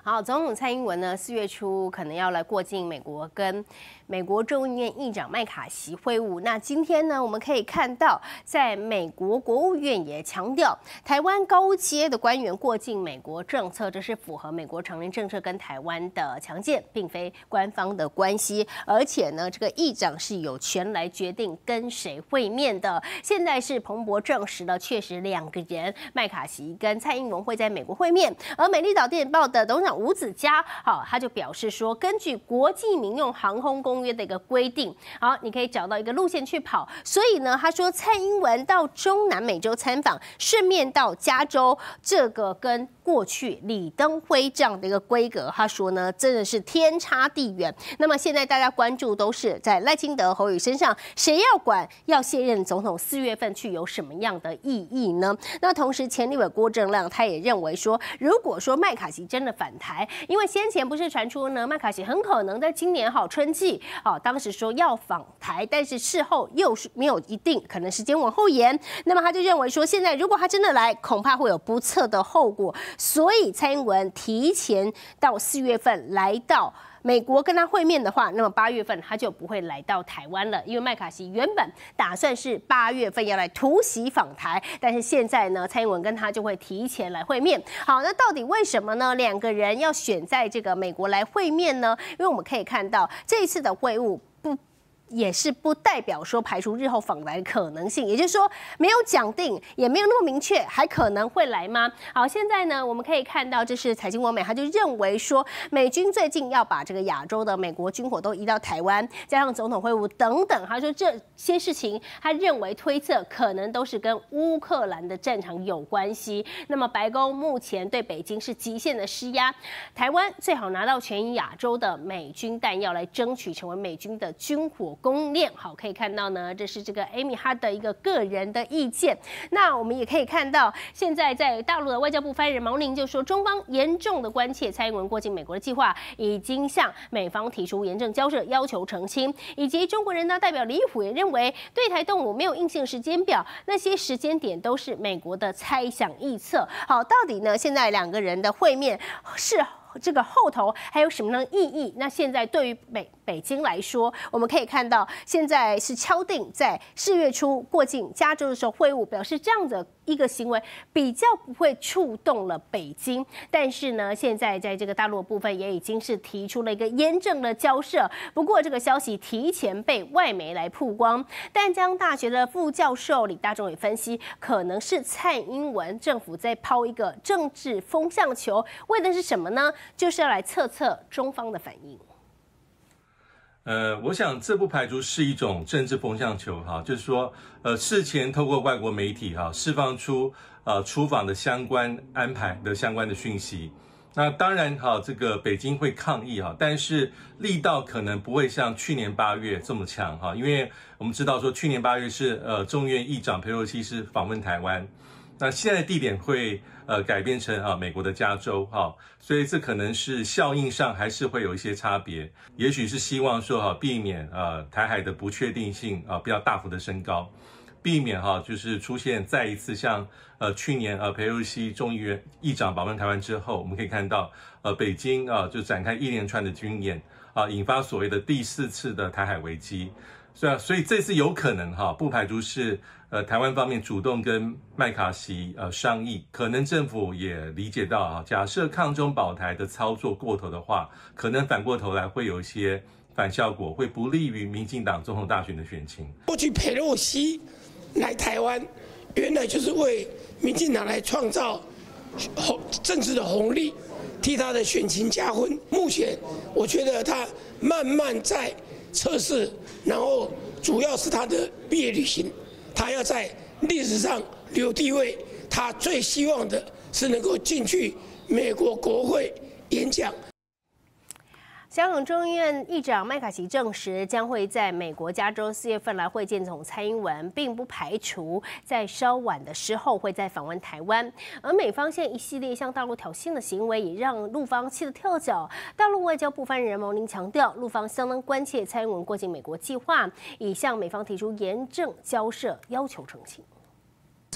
好，总统蔡英文呢，4月初可能要来过境美国，跟美国众议院议长麦卡锡会晤。那今天呢，我们可以看到，在美国国务院也强调，台湾高阶的官员过境美国政策，这是符合美国常年政策跟台湾的强健，并非官方的关系。而且呢，这个议长是有权来决定跟谁会面的。现在是彭博证实了，确实2个人，麦卡锡跟蔡英文会在美国会面。而美丽岛电报的董事长吴子嘉，他就表示说，根据国际民用航空公约的一个规定，好，你可以找到一个路线去跑。所以呢，他说蔡英文到中南美洲参访，顺便到加州，这个跟过去李登辉这样的一个规格，他说呢，真的是天差地远。那么现在大家关注都是在赖清德、侯友宜身上，谁要管要卸任总统4月份去有什么样的意义呢？那同时，前立委郭正亮他也认为说，如果说麦卡锡真的返台，因为先前不是传出呢，麦卡锡很可能在今年春季，当时说要访台，但是事后又是没有一定，可能时间往后延。那么他就认为说，现在如果他真的来，恐怕会有不测的后果，所以蔡英文提前到4月份来到美国跟他会面的话，那么8月份他就不会来到台湾了，因为麦卡锡原本打算是8月份要来突袭访台，但是现在呢，蔡英文跟他就会提前来会面。好，那到底为什么呢？2个人要选在这个美国来会面呢？因为我们可以看到这一次的会晤也是不代表说排除日后访来的可能性，也就是说没有讲定，也没有那么明确，还可能会来吗？好，现在呢，我们可以看到，这是财经网美，他就认为说，美军最近要把这个亚洲的美国军火都移到台湾，加上总统会晤等等，他说这些事情，他认为推测可能都是跟乌克兰的战场有关系。那么白宫目前对北京是极限的施压，台湾最好拿到全亚洲的美军弹药来争取成为美军的军火供应链。好，可以看到呢，这是这个 Amy 她的一个个人的意见。那我们也可以看到，现在在大陆的外交部发言人毛宁就说，中方严重的关切蔡英文过境美国的计划，已经向美方提出严正交涉，要求澄清。以及中国人大代表李虎也认为，对台动武没有硬性时间表，那些时间点都是美国的猜想臆测。好，到底呢，现在2个人的会面是这个后头还有什么样的意义？那现在对于北京来说，我们可以看到，现在是敲定在4月初过境加州的时候会晤，表示这样的一个行为比较不会触动了北京。但是呢，现在在这个大陆的部分也已经是提出了一个严正的交涉。不过这个消息提前被外媒来曝光，淡江大学的副教授李大中也分析，可能是蔡英文政府在抛一个政治风向球，为的是什么呢？就是要来测测中方的反应。 我想这不排除是一种政治风向球哈，就是说，事前透过外国媒体哈释放出出访的相关安排的相关的讯息。那当然哈，这个北京会抗议哈，但是力道可能不会像去年8月这么强哈，因为我们知道说去年8月是众院议长裴洛西是访问台湾。那现在地点会改变成美国的加州哈，所以这可能是效应上还是会有一些差别，也许是希望说避免台海的不确定性不要大幅的升高，避免就是出现再一次像去年裴洛西众议院议长访问台湾之后，我们可以看到北京就展开一连串的军演引发所谓的第4次的台海危机。所以这次有可能不排除是台湾方面主动跟麦卡锡商议，可能政府也理解到假设抗中保台的操作过头的话，可能反过头来会有一些反效果，会不利于民进党总统大选的选情。 过去裴洛西来台湾，原来就是为民进党来创造政治的红利，替他的选情加分。目前我觉得他慢慢在测试，然后主要是他的毕业旅行，他要在历史上留地位。他最希望的是能够进去美国国会演讲。 香港众议院议长麦卡锡证实，将会在美国加州4月份来会见总统蔡英文，并不排除在稍晚的时候会再访问台湾。而美方现在一系列向大陆挑衅的行为，也让陆方气得跳脚。大陆外交部发言人毛宁强调，陆方相当关切蔡英文过境美国计划，已向美方提出严正交涉，要求澄清。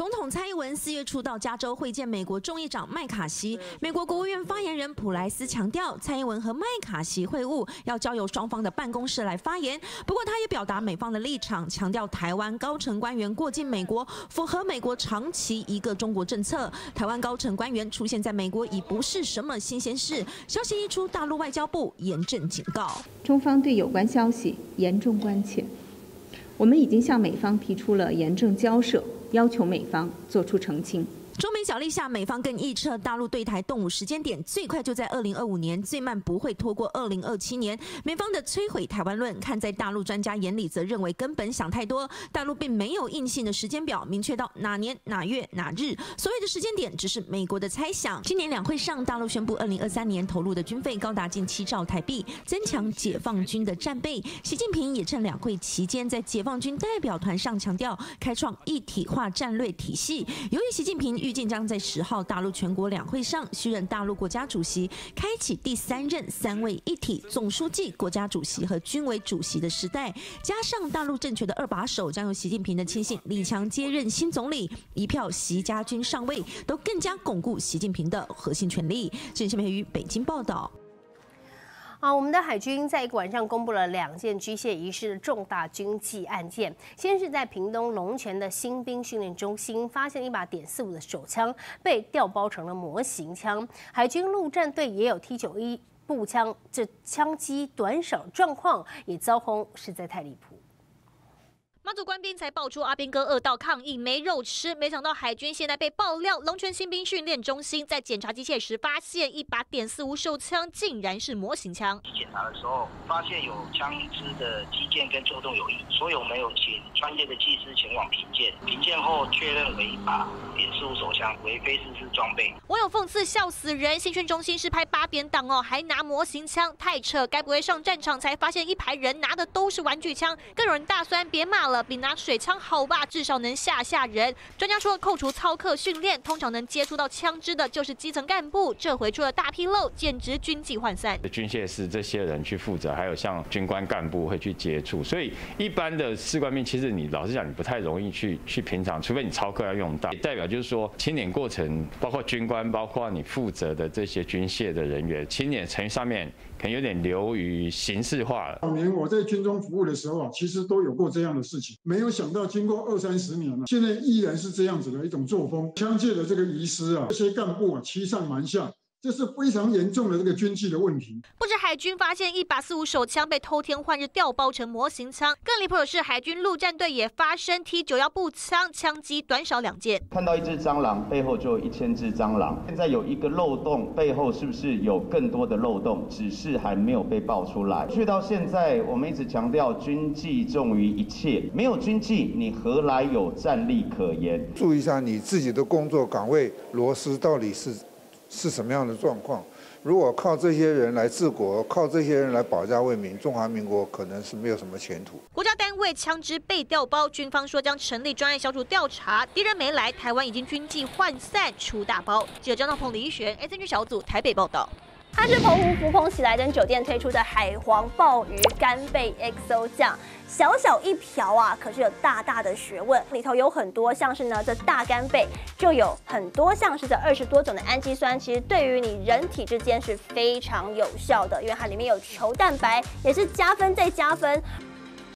总统蔡英文4月初到加州会见美国众议长麦卡锡。美国国务院发言人普莱斯强调，蔡英文和麦卡锡会晤要交由双方的办公室来发言。不过，他也表达美方的立场，强调台湾高层官员过境美国符合美国长期一个中国政策。台湾高层官员出现在美国已不是什么新鲜事。消息一出，大陆外交部严正警告， 中方对有关消息严重关切。我们已经向美方提出了严正交涉，要求美方作出澄清。 中美角力下，美方更预测大陆对台动武时间点最快就在2025年，最慢不会拖过2027年。美方的摧毁台湾论，看在大陆专家眼里，则认为根本想太多。大陆并没有硬性的时间表，明确到哪年哪月哪日，所谓的时间点只是美国的猜想。今年两会上，大陆宣布2023年投入的军费高达近7兆台币，增强解放军的战备。习近平也趁两会期间，在解放军代表团上强调，开创一体化战略体系。由于习近平预计将在10号大陆全国两会上续任大陆国家主席，开启第3任3位一体总书记、国家主席和军委主席的时代。加上大陆政权的2把手将由习近平的亲信李强接任新总理，一票习家军上位，都更加巩固习近平的核心权力。郑新培于北京报道。 我们的海军在一个晚上公布了2件机械遗失的重大军纪案件。先是在屏东龙泉的新兵训练中心，发现一把.45的手枪被调包成了模型枪。海军陆战队也有 T91步枪，这枪击短少状况也遭轰，实在太离谱。 马祖官兵才爆出阿兵哥恶到抗议没肉吃，没想到海军现在被爆料，龙泉新兵训练中心在检查机械时，发现一把.45手枪竟然是模型枪。 检查的时候发现有枪支的机件跟作动有异，所以我们有请专业的技师前往评鉴，评鉴后确认为一把.45手枪为非自制装备。 网友讽刺笑死人，新训中心是拍8点档哦，还拿模型枪，太扯！该不会上战场才发现一排人拿的都是玩具枪？更有人大酸别骂了，比拿水枪好吧，至少能吓人。专家说，扣除操课训练，通常能接触到枪支的就是基层干部，这回出了大纰漏，简直军纪涣散。 军械是这些人去负责，还有像军官干部会去接触，所以一般的士官兵，其实你老实讲，你不太容易去平常，除非你操课要用到。代表就是说，清点过程，包括军官，包括你负责的这些军械的人员，清点程序上面可能有点流于形式化了。 早年我在军中服务的时候其实都有过这样的事情，没有想到经过20-30年了，现在依然是这样子的一种作风。枪械的这个遗失这些干部欺上瞒下，这是非常严重的这个军纪的问题。 不止海军发现一把45手枪被偷天换日调包成模型枪，更离谱的是，海军陆战队也发生 T91步枪，枪击短少2件。 看到一只蟑螂，背后就有1000只蟑螂。现在有一个漏洞，背后是不是有更多的漏洞？只是还没有被爆出来。去到现在，我们一直强调军纪重于一切，没有军纪，你何来有战力可言？ 注意一下你自己的工作岗位螺丝到底是什么样的状况？如果靠这些人来治国，靠这些人来保家卫民，中华民国可能是没有什么前途。 国家单位枪支被调包，军方说将成立专案小组调查，敌人没来，台湾已经军纪涣散，出大包。记者张道鹏、李一璇 ，SNG 小组台北报道。 它是澎湖福朋喜来登酒店推出的海皇鲍鱼干贝 XO 酱，小小一瓢可是有大大的学问，里头有很多像是呢这大干贝就有很多像是这20多种的氨基酸，其实对于你人体之间是非常有效的，因为它里面有球蛋白，也是加分再加分。